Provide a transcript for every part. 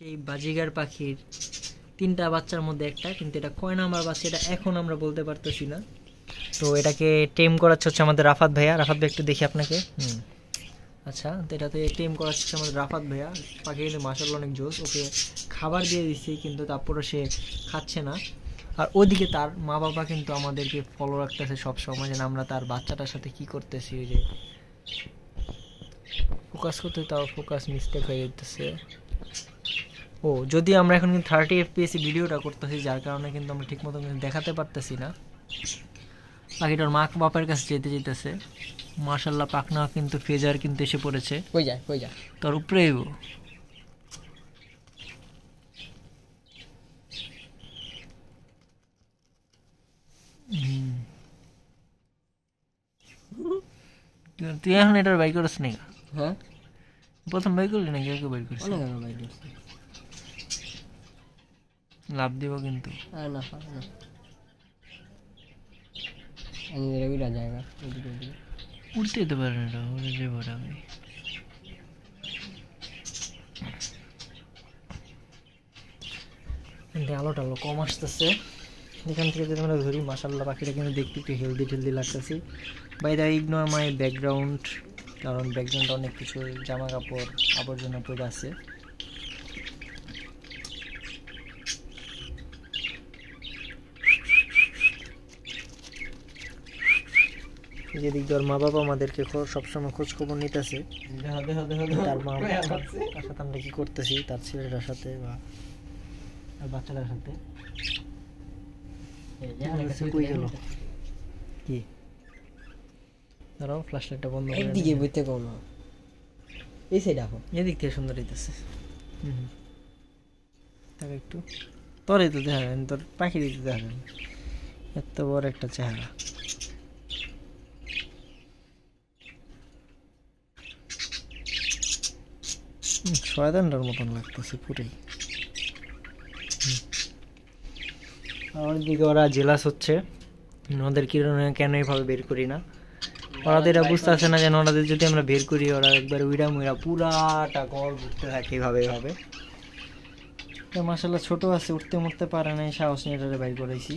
এই বাজিগার পাখির 3টা বাচ্চার মধ্যে একটা, কিন্তু এটা কয় নাম্বার বাচ্চা এটা এখন আমরা বলতে পারতেছি না। তো এটাকে টেম করাচ্ছে হচ্ছে আমাদের রাফাত ভাইয়া। রাফাত ভাই একটু দেখি আপনাকে। আচ্ছা, তো এটাতে টেম করাচ্ছে আমাদের রাফাত ভাইয়া। পাখি কিন্তু মাশাআল্লাহ অনেক জোস। ওকে খাবার দিয়ে দিচ্ছি কিন্তু তারপরে সে খাচ্ছে না। আর ওদিকে তার মা বাবা কিন্তু আমাদেরকে ফলো রাখতেছে সবসময়, যেন আমরা তার বাচ্চাটার সাথে কি করতেছি। ওই যে ফোকাস করতে, তাও ফোকাস মিস্টেক হয়ে যেতেছে। ও যদি আমরা এখন কিন্তু 30 FPS ভিডিওটা করতেছি, যার কারণে কিন্তু আমরা ঠিক মতো দেখাতে পারতেছি না। পাখিটার মা বাপের কাছে যেতে যেতেছে। মাশাআল্লাহ পাখনা কিন্তু ফেজার কিন্তু এসে পড়েছে। কই যা তোর উপরে তুই এখন এটার বাই করিস নাকি? হ্যাঁ, প্রথম বাই করলি নাকি? কেউ বাই করিস? লাভ দিব কিন্তু উঠতে যেতে পারে না, উড়ে যাবো আমি। আলো টালো কম আসতেছে এখান থেকে যদি আমরা ধরি। মাশাআল্লাহ পাখিটা কিন্তু দেখতে একটু হেলদি লাগতেছি। By the ignore my background, কারণ ব্যাকগ্রাউন্ডে অনেক কিছু জামা কাপড় আবর্জনা পড়ে আছে। যেদিক ধর মা বাবা আমাদেরকে সবসময় খোঁজ খবর নিতেছে তার মা তার সাথে আমরা কি করতেছি, তার ছেলেটার সাথে বা বাচ্চাটার সাথে। কি দাঁড়াও, ফ্ল্যাশ লাইটটা বন্ধ করে একদিকে বইতে কোন এই সাইড দেখো, এদিক থেকে সুন্দর হইতেছে। তাকে একটু তোরই তো দেখা যায়, তোর পাখি দিতে দেখা যায় এত বড় একটা চেহারা। শয়তানটার মতন লাগতেছে পুরোই। আমার দিকে ওরা জেলাস হচ্ছে, ওদের কেন এইভাবে বের করি না। ওরাদের বুঝতে আসে না যেন ওরাদের যদি আমরা বের করি ওরা একবার উইরা মুইরা পুরাটা ঘর ঘুরতে থাকে এইভাবে। মাশাআল্লাহ ছোট আছে, উঠতে মুড়তে পারে না, সাহস নিয়ে এটারে বাইর করেছি।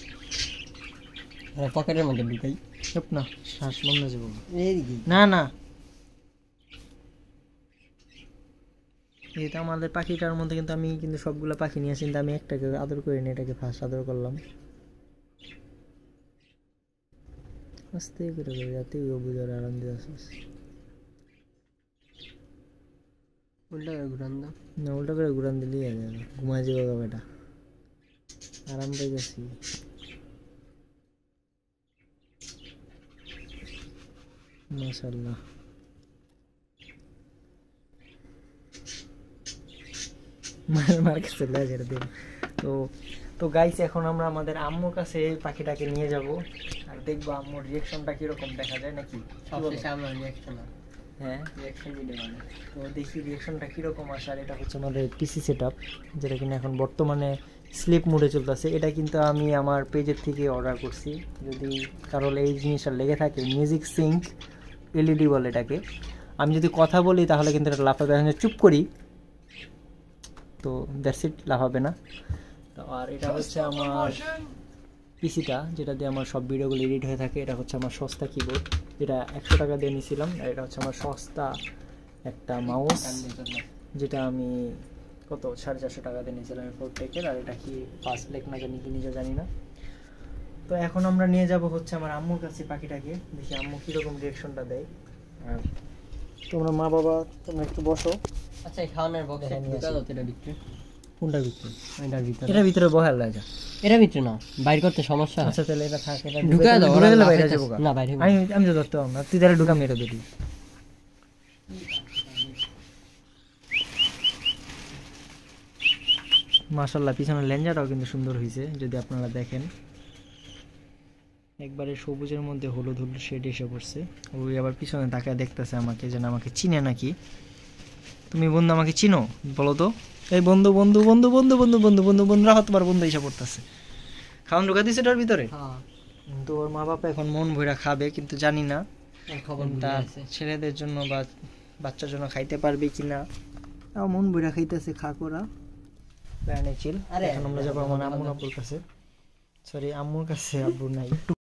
পকেটের মধ্যে ঢুকাই না, শ্বাস বন্ধ যাবো না না। এটা আমাদের পাখিটার মধ্যে কিন্তু আমি কিন্তু সবগুলো পাখি নিয়ে আসি, কিন্তু আমি একটাকে আদর করিনি, এটাকে ফার্স্ট আদর করলাম। আস্তে করে যাতে বুঝার আরাম দিয়ে আসিস। উল্টা করে ঘুরান দাও না, উল্টা করে ঘুরান দিলেই ঘুমায় যাবো বেটা, আরাম পেয়ে গেছি। মাশাআল্লাহ মার কাছে লাগে দিন। তো গাইস এখন আমরা আমাদের আম্মুর কাছে পাখিটাকে নিয়ে যাব আর দেখবো আম্মুর রিঅ্যাকশনটা কিরকম দেখা যায় নাকি। হ্যাঁ, রিঅ্যাকশন ভিডিও বানাই, তো দেখি রিঅ্যাকশনটা কিরকম আসে। আর এটা হচ্ছে আমাদের পিসি সেটআপ, যেটা কিনা এখন বর্তমানে স্লিপ মোডে চলতেছে। এটা কিন্তু আমি আমার পেজের থেকে অর্ডার করছি, যদি কারো এই জিনিসটা লেগে থাকে। মিউজিক সিঙ্ক এলইডি বলে এটাকে। আমি যদি কথা বলি তাহলে কিন্তু এটা লাফাবে, চুপ করি তো দ্যাটস ইট, লাফাবে না। তো আর এটা হচ্ছে আমার পিসিটা, যেটা দিয়ে আমার সব ভিডিওগুলো এডিট হয়ে থাকে। এটা হচ্ছে আমার সস্তা কিবোর্ড, যেটা 100 টাকা দিয়ে নিয়েছিলাম। আর এটা হচ্ছে আমার সস্তা একটা মাউস, যেটা আমি কত 450 টাকা দিয়ে নিয়েছিলাম ফোরটেকের। আর এটা কি 5 লাখ না জানি কি নিজে জানি না। তো এখন আমরা নিয়ে যাব হচ্ছে আমার আম্মুর কাছে পাখিটাকে, দেখি আম্মু কীরকম রিঅ্যাকশনটা দেয়। আর তোমরা মা বাবা তোমরা একটু বসো। আচ্ছা, খাওয়ানোর বক্স ঢুকা দাও এটা ভিতরে। কোনটার ভিতরে? এটার ভিতরে। এটার ভিতরে বহাল লাগা, এটার ভিতরে না, বাইর করতে সমস্যা। আচ্ছা তাহলে এটা থাক, এটা ঢুকা দাও। ওরা দিলে বাইরে যাবো না, বাইরে আমি তো ধরতে পারবো না, তুই তাহলে ঢুকা মেরে দিবি। মাশাআল্লাহ পিছনের লেঞ্জাটাও কিন্তু সুন্দর হয়েছে, যদি আপনারা দেখেন। একবারে সবুজের মধ্যে হলুদ হলুদ শেড এসে পড়ছে। ওই আবার পিছনে তাকায় দেখতেছে আমাকে, যেন আমাকে চিনে নাকি। তুমি বন্ধু আমাকে চিনো বলো তো? এই বন্ধু বন্ধু বন্ধু বন্ধু বন্ধু বন্ধু বন্ধু বন্ধুরা তোমার বন্ধু এসে পড়তেছে। খাওয়ান ঢুকা দিছে এটার ভিতরে। তো ওর মা বাবা এখন মন ভইরা খাবে, কিন্তু জানি না তার ছেলেদের জন্য বা বাচ্চার জন্য খাইতে পারবে কিনা। মন বইরা খাইতেছে খা করা প্যানে চিল। এখন আমরা যাবো আমার আম্মুর আব্বুর কাছে, সরি আম্মুর কাছে, আব্বুর নাই।